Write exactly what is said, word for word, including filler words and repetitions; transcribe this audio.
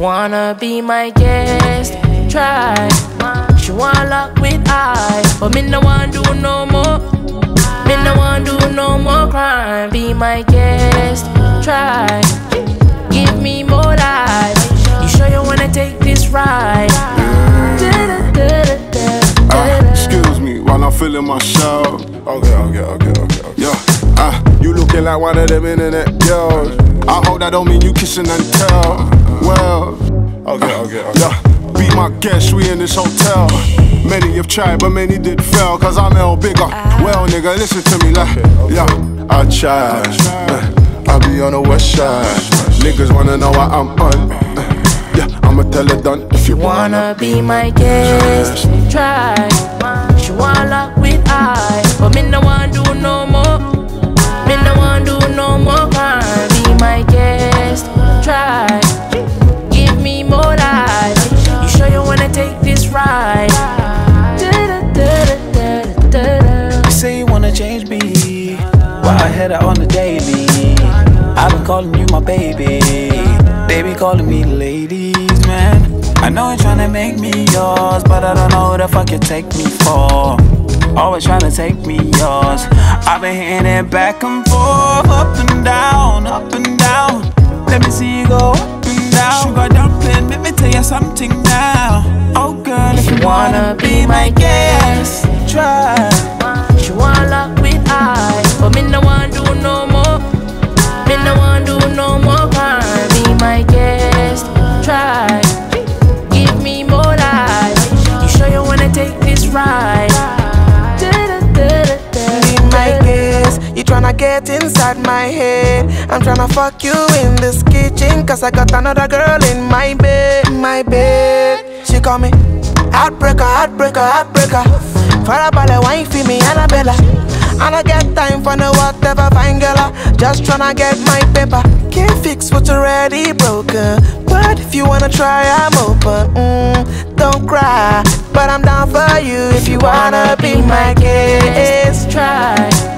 wanna be my guest, try. She wanna lock with I, but me no want do no more. Me no want do no more crime. Be my guest, try. Give me more life. You sure you wanna take this ride? Uh, excuse me while I'm feeling my show. Okay, okay, okay, okay, okay. Yeah, uh, you looking like one of them internet girls. I hope that don't mean you kissing and tell. Well, okay, okay, okay. Yeah, be my guest, we in this hotel. Many have tried, but many did fail. Cause I'm L bigger. Well, nigga, listen to me, like, yeah, I tried. Uh, I be on the west side. Niggas wanna know what I'm on. Uh, yeah, I'ma tell her done. If you wanna be my guest, try. She wanna lock with I, but me no want do no more. Me no want do no more crime. Be my guest, try. Give me more life. You sure you wanna take this ride? You say you wanna change me, why I head out on the daily. I've been calling you my baby, they be calling me ladies, man. I know you're tryna make me yours, but I don't know who the fuck you take me for. Always tryna take me yours. I've been hitting it back and forth, up and down, up and down. Let me see you go up and down. Sugar dumpling, let me tell you something now. Oh girl, if you wanna be my guest, try. She wanna lock with I, but me no want do no more. Me no want do no more crime. Be my guest, try. Give me more life. You sure you wanna take this ride? Be my guest, you tryna get inside my head. I'm tryna fuck you in this kitchen, cause I got another girl in my bed, my bed. She call me heartbreaker, heartbreaker, heartbreaker. Farabale wine for me, Annabella. And I get time for no whatever fine girl. Just tryna get my paper. Can't fix what's already broken, but if you wanna try, I'm open. Mm, don't cry, but I'm down for you if you wanna be my guest. Try.